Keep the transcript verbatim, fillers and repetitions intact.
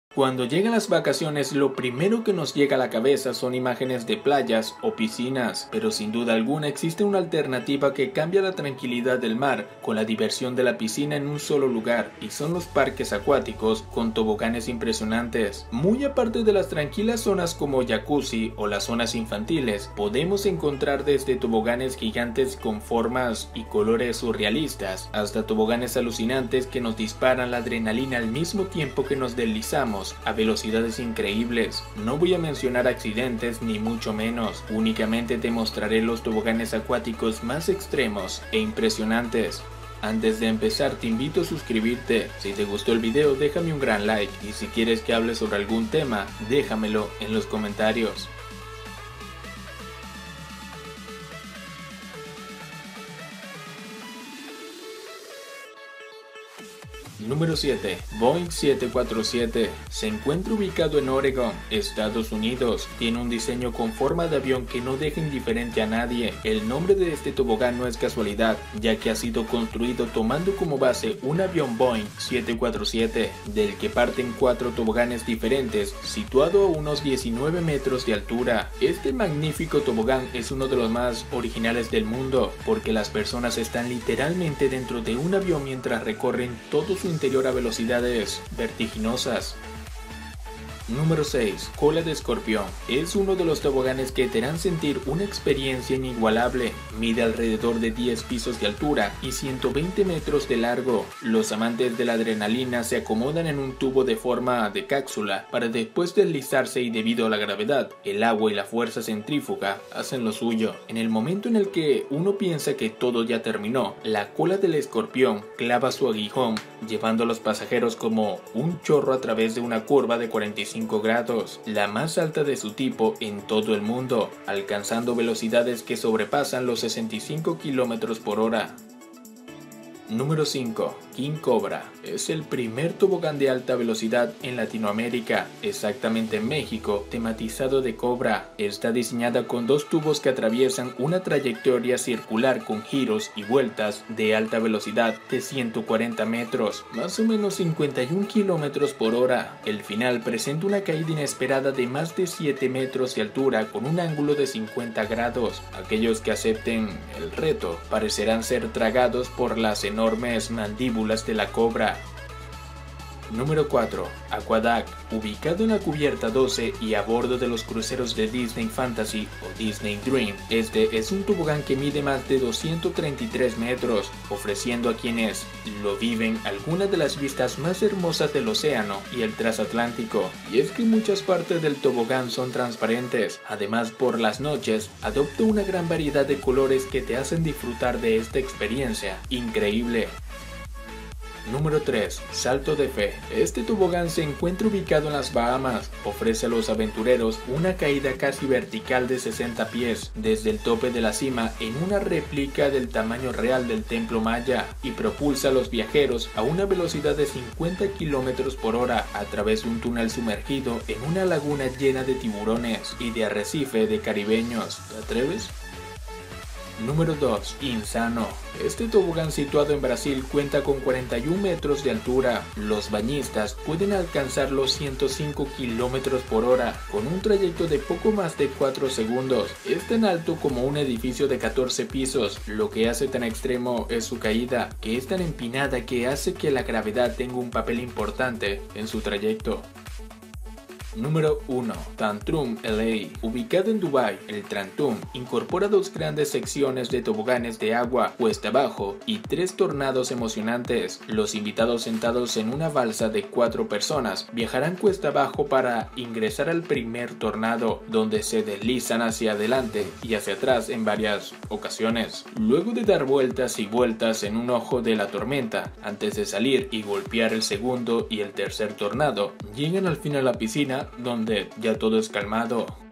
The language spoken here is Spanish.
Cuando llegan las vacaciones, lo primero que nos llega a la cabeza son imágenes de playas o piscinas, pero sin duda alguna existe una alternativa que cambia la tranquilidad del mar con la diversión de la piscina en un solo lugar, y son los parques acuáticos con toboganes impresionantes. Muy aparte de las tranquilas zonas como jacuzzi o las zonas infantiles, podemos encontrar desde toboganes gigantes con formas y colores surrealistas, hasta toboganes alucinantes que nos disparan la adrenalina al mismo tiempo que nos deslizamos a velocidades increíbles. No voy a mencionar accidentes ni mucho menos, únicamente te mostraré los toboganes acuáticos más extremos e impresionantes. Antes de empezar te invito a suscribirte, si te gustó el video déjame un gran like y si quieres que hable sobre algún tema déjamelo en los comentarios. Número siete. Boeing siete cuatro siete. Se encuentra ubicado en Oregon, Estados Unidos. Tiene un diseño con forma de avión que no deja indiferente a nadie. El nombre de este tobogán no es casualidad, ya que ha sido construido tomando como base un avión Boeing siete cuatro siete, del que parten cuatro toboganes diferentes, situado a unos diecinueve metros de altura. Este magnífico tobogán es uno de los más originales del mundo, porque las personas están literalmente dentro de un avión mientras recorren todo su interior a velocidades vertiginosas. Número seis. Cola de escorpión. Es uno de los toboganes que te harán sentir una experiencia inigualable. Mide alrededor de diez pisos de altura y ciento veinte metros de largo. Los amantes de la adrenalina se acomodan en un tubo de forma de cápsula para después deslizarse, y debido a la gravedad, el agua y la fuerza centrífuga hacen lo suyo. En el momento en el que uno piensa que todo ya terminó, la cola del escorpión clava su aguijón, llevando a los pasajeros como un chorro a través de una curva de cuarenta y cinco grados, la más alta de su tipo en todo el mundo, alcanzando velocidades que sobrepasan los sesenta y cinco kilómetros por hora. Número cinco. King Cobra. Es el primer tobogán de alta velocidad en Latinoamérica, exactamente en México, tematizado de cobra. Está diseñada con dos tubos que atraviesan una trayectoria circular con giros y vueltas de alta velocidad de ciento cuarenta metros, más o menos cincuenta y un kilómetros por hora. El final presenta una caída inesperada de más de siete metros de altura con un ángulo de cincuenta grados. Aquellos que acepten el reto parecerán ser tragados por las enormes mandíbulas de la cobra. Número cuatro. Aquaduct. Ubicado en la cubierta doce y a bordo de los cruceros de Disney Fantasy o Disney Dream, este es un tobogán que mide más de doscientos treinta y tres metros, ofreciendo a quienes lo viven algunas de las vistas más hermosas del océano y el transatlántico. Y es que muchas partes del tobogán son transparentes. Además, por las noches adopta una gran variedad de colores que te hacen disfrutar de esta experiencia increíble. Número tres. Salto de fe. Este tobogán se encuentra ubicado en las Bahamas. Ofrece a los aventureros una caída casi vertical de sesenta pies desde el tope de la cima en una réplica del tamaño real del templo maya, y propulsa a los viajeros a una velocidad de cincuenta kilómetros por hora a través de un túnel sumergido en una laguna llena de tiburones y de arrecife de caribeños. ¿Te atreves? Número dos. Insano. Este tobogán, situado en Brasil, cuenta con cuarenta y un metros de altura. Los bañistas pueden alcanzar los ciento cinco kilómetros por hora con un trayecto de poco más de cuatro segundos. Es tan alto como un edificio de catorce pisos. Lo que hace tan extremo es su caída, que es tan empinada que hace que la gravedad tenga un papel importante en su trayecto. Número uno. Tantrum L A. Ubicado en Dubai, el Tantrum incorpora dos grandes secciones de toboganes de agua cuesta abajo y tres tornados emocionantes. Los invitados, sentados en una balsa de cuatro personas, viajarán cuesta abajo para ingresar al primer tornado, donde se deslizan hacia adelante y hacia atrás en varias ocasiones, luego de dar vueltas y vueltas en un ojo de la tormenta. Antes de salir y golpear el segundo y el tercer tornado, llegan al fin a la piscina, donde ya todo es calmado.